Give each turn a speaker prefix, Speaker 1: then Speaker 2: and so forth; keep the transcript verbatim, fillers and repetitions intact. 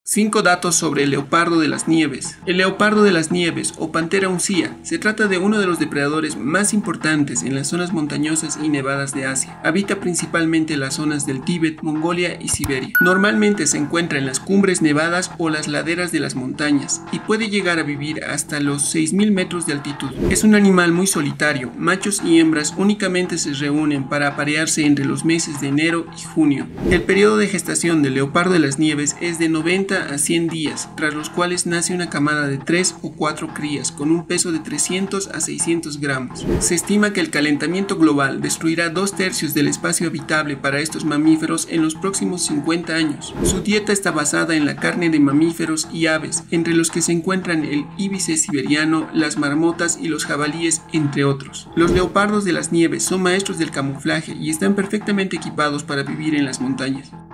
Speaker 1: Cinco datos sobre el leopardo de las nieves. El leopardo de las nieves o Panthera uncia se trata de uno de los depredadores más importantes en las zonas montañosas y nevadas de Asia. Habita principalmente las zonas del Tíbet, Mongolia y Siberia. Normalmente se encuentra en las cumbres nevadas o las laderas de las montañas y puede llegar a vivir hasta los seis mil metros de altitud. Es un animal muy solitario. Machos y hembras únicamente se reúnen para aparearse entre los meses de enero y junio. El periodo de gestación del leopardo de las nieves es de noventa a cien días, tras los cuales nace una camada de tres o cuatro crías con un peso de trescientos a seiscientos gramos. Se estima que el calentamiento global destruirá dos tercios del espacio habitable para estos mamíferos en los próximos cincuenta años. Su dieta está basada en la carne de mamíferos y aves, entre los que se encuentran el íbice siberiano, las marmotas y los jabalíes, entre otros. Los leopardos de las nieves son maestros del camuflaje y están perfectamente equipados para vivir en las montañas.